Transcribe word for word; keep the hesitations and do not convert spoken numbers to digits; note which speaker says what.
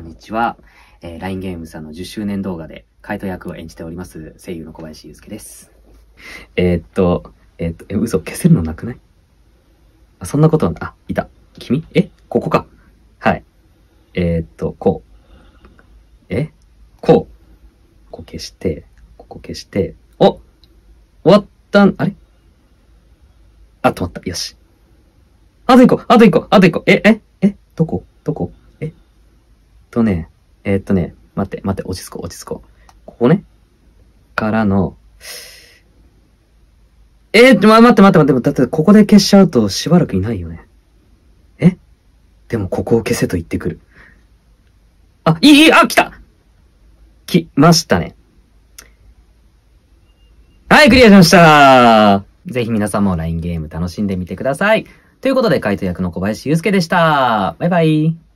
Speaker 1: にちは。えー、ライン ゲームさんのじゅっしゅうねん動画でカイト役を演じております、声優の小林祐介です。えー、っと、えー、っと、え、嘘、消せるのなくない？あ、そんなことはな、あ、いた。君？え？ここか。はい。えー、っと、こう。え？こう。こう消して、ここ消して、お！終わったん、あれ？あ、止まった。よし。あと一個あと一個あと一個え、ええどこどこえとね、えー、っとね、待って、待って、落ち着こう、落ち着こう。ここね。からの、えー、ま、待って待って待って、だってここで消しちゃうとしばらくいないよね。えでもここを消せと言ってくる。あ、いい、いい、あ、来た来ましたね。はい、クリアしましたぜひ皆さんも ライン ゲーム楽しんでみてください。ということで、カイト役の小林祐介でした。バイバイ。